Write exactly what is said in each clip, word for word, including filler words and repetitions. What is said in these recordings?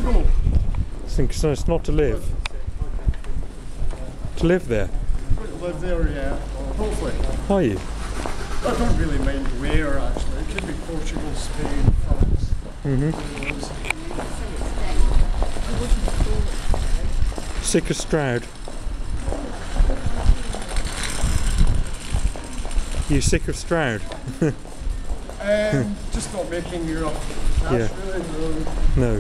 go. I think so. It's not to live. To live there. Live there, yeah. Well, hopefully. Are you? I don't really mind where, actually. It could be Portugal, Spain, France. Mm-hmm. Sick of Stroud. You sick of Stroud? um, just not making enough cash, Yeah. really. No.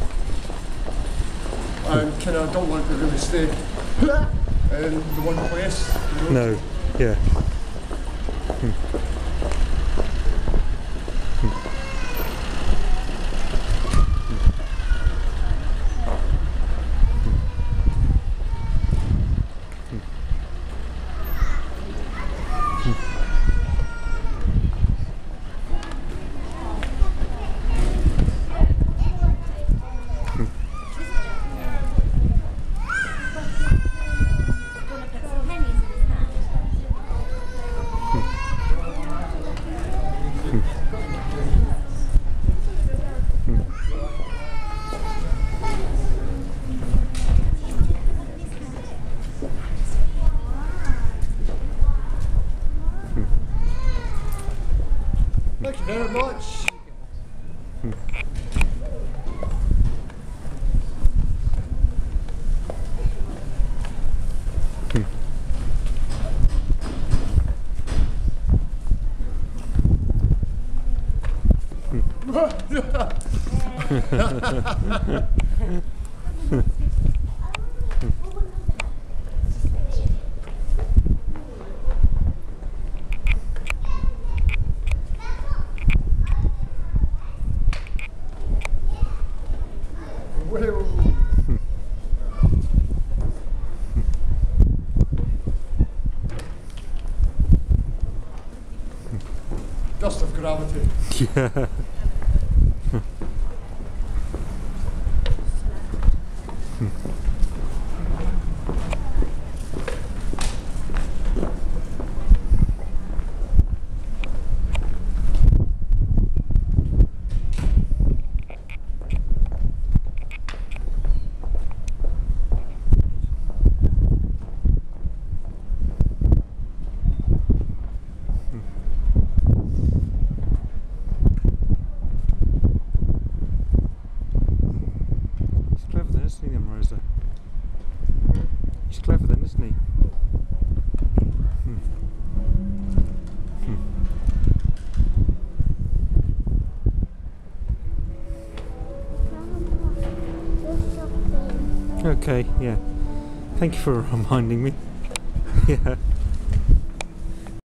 And kind of don't want to really stay in the one place. You know? No. Yeah. Hmm. Thank you very much. Dust of gravity. Yeah. Isn't he, Rosa? He's clever then, isn't he? Hmm. Hmm. Okay, yeah. Thank you for reminding me. Yeah.